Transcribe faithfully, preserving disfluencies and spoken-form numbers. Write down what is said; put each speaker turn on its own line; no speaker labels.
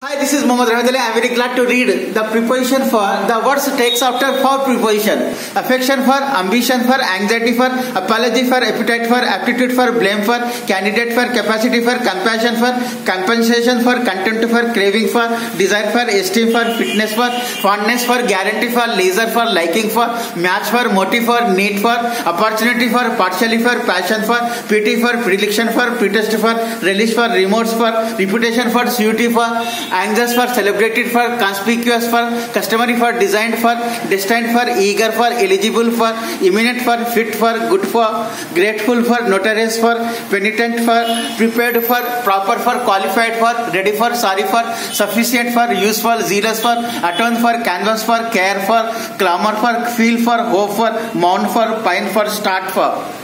Hi, this is Mohammad Rahmat Ali. I am very glad to read the preposition for the words takes after for preposition. Affection for, ambition for, anxiety for, apology for, appetite for, aptitude for, blame for, candidate for, capacity for, compassion for, compensation for, contempt for, craving for, desire for, esteem for, fitness for, fondness for, guarantee for, leisure for, liking for, match for, motive for, need for, opportunity for, partially for, passion for, pity for, predilection for, pretest for, relish for, remorse for, reputation for, suity for, anxious for, celebrated for, conspicuous for, customary for, designed for, destined for, eager for, eligible for, imminent for, fit for, good for, grateful for, notorious for, penitent for, prepared for, proper for, qualified for, ready for, sorry for, sufficient for, useful, zealous for, atone for, canvas for, care for, clamor for, feel for, hope for, mourn for, pine for, start for.